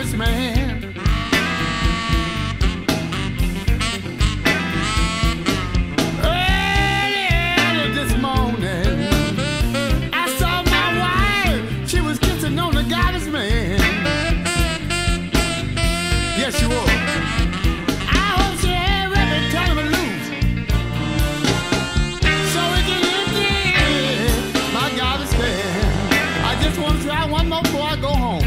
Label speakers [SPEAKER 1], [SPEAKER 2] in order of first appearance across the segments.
[SPEAKER 1] garbage man. Early this morning, I saw my wife. She was kissing on the garbage man. Yes, she was. I hope she had ready to turn him loose, so we can empty my garbage can. I just want to try one more before I go home.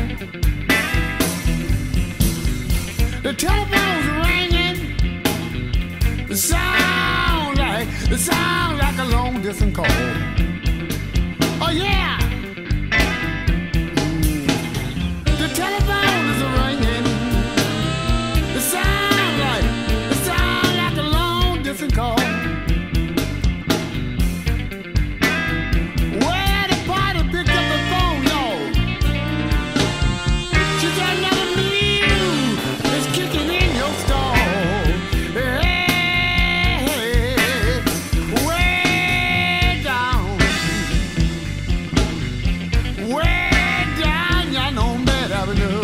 [SPEAKER 1] The telephone's ringing. The sound like a long distance call. Oh yeah. The telephone is ringing. The sound like a long distance call. Where the party picked up the phone, y'all. She said another meal is kicking in your stall. Way down, y'all know Bed Avenue.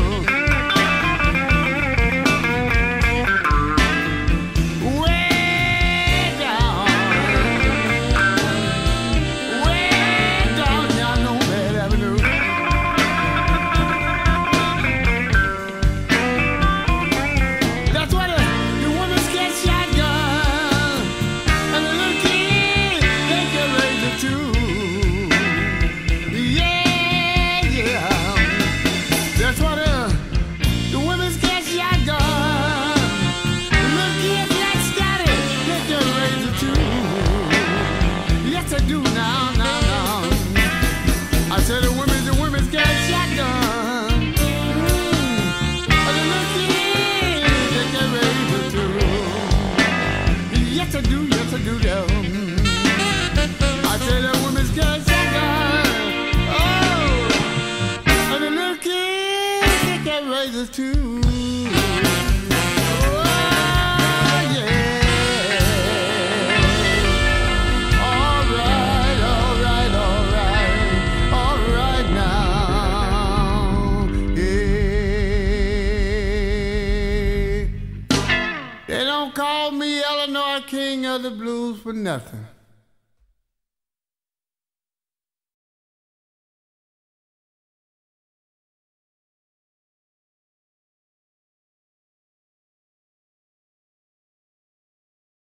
[SPEAKER 1] Yes, I do that. I said that women's got shotgun. Oh, and the little kids, they got razors too. Oh, yeah. All right now. Yeah. They don't call me Illinois King of the Blues for nothing.